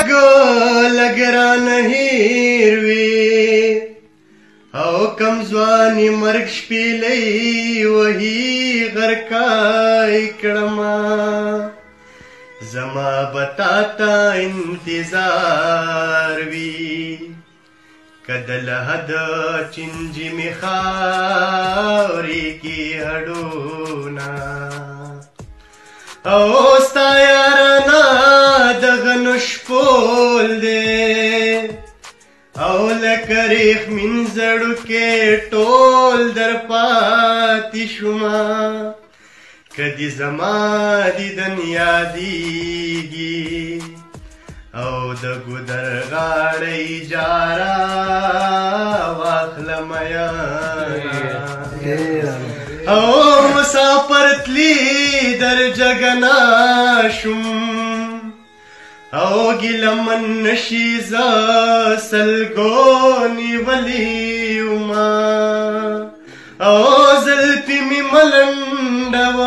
لګ رانه هېر وې او کم ځواني مرګ شپېلۍ وهي غرقای کړمه زما به تا ته انتظار وي که د لحد چینجي مې خاورې کې هډونه او ستا یارانه دغه نشپول دی او لکه ریښمین زړوکې ټول در پاتې شومه که دې زما دیدن یادېږي او د ګودر غاړۍ جاره واخله میانه او مسافر تلی در جګنا شوم او ګیلمن نشي زه سلګو نیولې وما او زلفې مې ملنډه و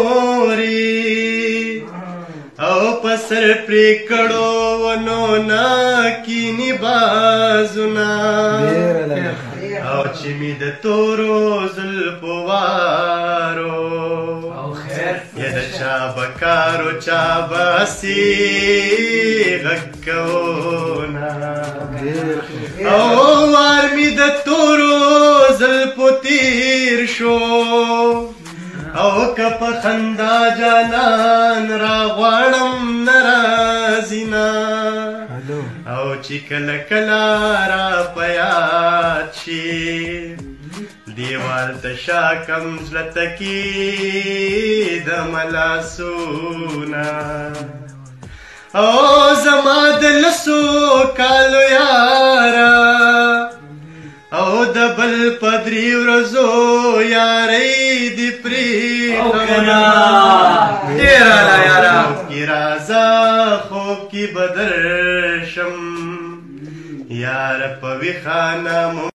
مورې او په سر پرې کړو ونو نه کیني بازونه او چې مې د تورو زلفو وارو یا د چا به کارو چا باسي غږ کوونه او وار مې د تورو زلفو تیر شو او که په خندا جانان راغواړم نه راځي نه او چې کله کله را په یاد شي دیوال ته شا کم زړه تکېدم لاسونه او زما د لسو کالو یاره او د بل په درې ورځو یارۍ دې پرېښله ډېره یاره کې راځه خوب کې به درشم یاره په ویښه نه